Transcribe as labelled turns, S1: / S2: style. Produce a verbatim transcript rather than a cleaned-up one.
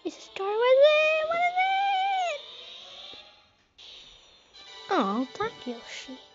S1: Is a star with it? What is it? Oh, thank you, Yoshi.